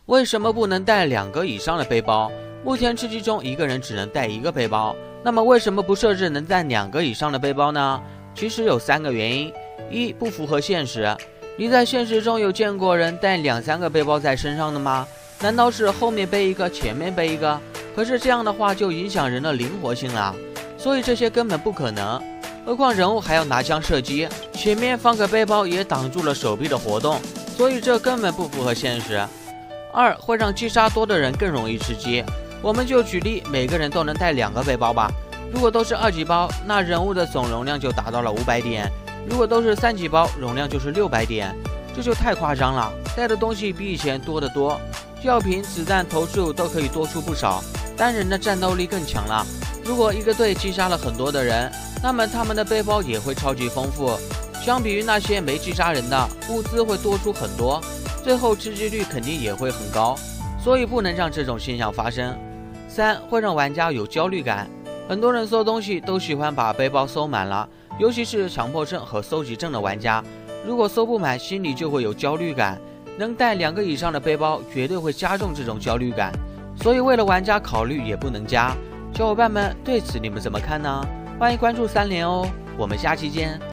为什么不能带2个以上的背包？目前吃鸡中一个人只能带1个背包，那么为什么不设置能带2个以上的背包呢？其实有3个原因：一、不符合现实。你在现实中有见过人带2、3个背包在身上的吗？难道是后面背一个，前面背一个？可是这样的话就影响人的灵活性了，所以这些根本不可能。何况人物还要拿枪射击，前面放个背包也挡住了手臂的活动，所以这根本不符合现实。2、会让击杀多的人更容易吃鸡。我们就举例，每个人都能带2个背包吧。如果都是2级包，那人物的总容量就达到了500点；如果都是3级包，容量就是600点。这就太夸张了，带的东西比以前多得多，药品、子弹、投数都可以多出不少，单人的战斗力更强了。如果一个队击杀了很多的人，那么他们的背包也会超级丰富，相比于那些没击杀人的，物资会多出很多，最后吃鸡率肯定也会很高，所以不能让这种现象发生。3、会让玩家有焦虑感。很多人搜东西都喜欢把背包搜满了，尤其是强迫症和搜集症的玩家，如果搜不满，心里就会有焦虑感。能带2个以上的背包绝对会加重这种焦虑感，所以为了玩家考虑也不能加。小伙伴们对此你们怎么看呢？欢迎关注3连哦，我们下期见。